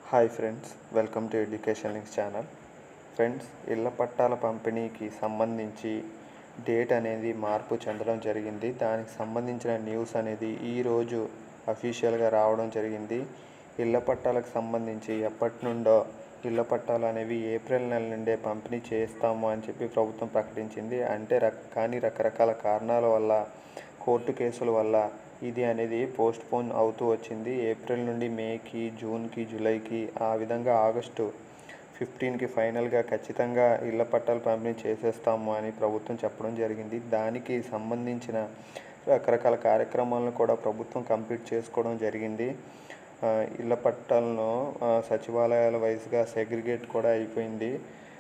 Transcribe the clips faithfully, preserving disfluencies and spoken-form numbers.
Hi friends, welcome to education links channel. Friends, ఇళ్ల పట్టాల పంపిణీకి సంబంధించి డేట్ అనేది మార్పు చెందడం జరిగింది. దానికి సంబంధించిన న్యూస్ అనేది ఈరోజు అఫీషియల్గా రావడం జరిగింది. ఇళ్ల పట్టాలకు సంబంధించి ఎప్పటి నుండో ఇళ్ల పట్టాలు అనేవి ఏప్రిల్ నెల నుండే పంపిణీ చేస్తాము అని చెప్పి ప్రభుత్వం ప్రకటించింది. అంటే రక కానీ రకరకాల కారణాల వల్ల, కోర్టు కేసుల వల్ల ఇది అనేది పోస్ట్ పోన్ అవుతూ వచ్చింది. ఏప్రిల్ నుండి మేకి, జూన్కి, జూలైకి, ఆ విధంగా ఆగస్టు ఫిఫ్టీన్కి ఫైనల్గా ఖచ్చితంగా ఇళ్ల పట్టాలు పంపిణీ చేసేస్తాము అని ప్రభుత్వం చెప్పడం జరిగింది. దానికి సంబంధించిన రకరకాల కార్యక్రమాలను కూడా ప్రభుత్వం కంప్లీట్ చేసుకోవడం జరిగింది. ఇళ్ల పట్టాలను సచివాలయాల వైజ్గా సెగ్రిగేట్ కూడా అయిపోయింది.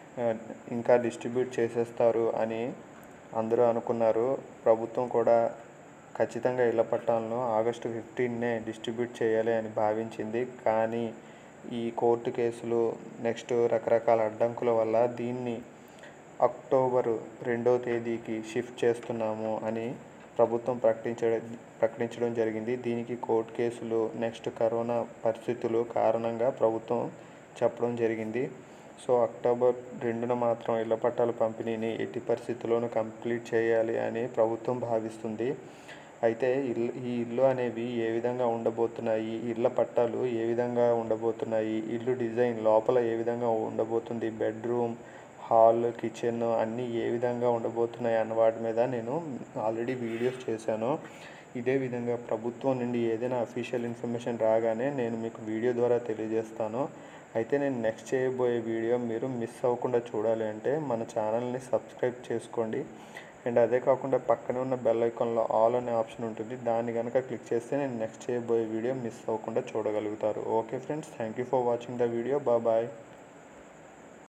ఇంకా డిస్ట్రిబ్యూట్ చేసేస్తారు అని అందరూ అనుకున్నారు. ప్రభుత్వం కూడా ఖచ్చితంగా ఇళ్ల పట్టాలను ఆగస్టు ఫిఫ్టీన్నే డిస్ట్రిబ్యూట్ చేయాలి అని భావించింది. కానీ ఈ కోర్టు కేసులు, నెక్స్ట్ రకరకాల అడ్డంకుల వల్ల దీన్ని అక్టోబరు రెండవ తేదీకి షిఫ్ట్ చేస్తున్నాము అని ప్రభుత్వం ప్రకటించడం ప్రకటించడం జరిగింది. దీనికి కోర్టు కేసులు, నెక్స్ట్ కరోనా పరిస్థితులు కారణంగా ప్రభుత్వం చెప్పడం జరిగింది. సో అక్టోబర్ రెండున మాత్రం ఇళ్ల పట్టాల పంపిణీని ఎట్టి పరిస్థితుల్లోనూ కంప్లీట్ చేయాలి అని ప్రభుత్వం భావిస్తుంది. అయితే ఇల్లు ఈ ఇల్లు అనేవి ఏ విధంగా ఉండబోతున్నాయి, ఇళ్ల పట్టాలు ఏ విధంగా ఉండబోతున్నాయి, ఇల్లు డిజైన్ లోపల ఏ విధంగా ఉండబోతుంది, బెడ్రూమ్, హాల్, కిచెన్ అన్నీ ఏ విధంగా ఉండబోతున్నాయి అన్న వాటి మీద నేను ఆల్రెడీ వీడియోస్ చేశాను. ఇదే విధంగా ప్రభుత్వం నుండి ఏదైనా అఫీషియల్ ఇన్ఫర్మేషన్ రాగానే నేను మీకు వీడియో ద్వారా తెలియజేస్తాను. అయితే నేను నెక్స్ట్ చేయబోయే వీడియో మీరు మిస్ అవ్వకుండా చూడాలి అంటే మన ఛానల్ని సబ్స్క్రైబ్ చేసుకోండి. అండ్ అదే కాకుండా పక్కనే ఉన్న బెల్ ఐకాన్లో ఆల్ అనే ఆప్షన్ ఉంటుంది. దాన్ని కనుక క్లిక్ చేస్తే నేను నెక్స్ట్ చేయబోయే వీడియో మిస్ అవ్వకుండా చూడగలుగుతారు. Okay friends, thank you for watching the video. Bye bye.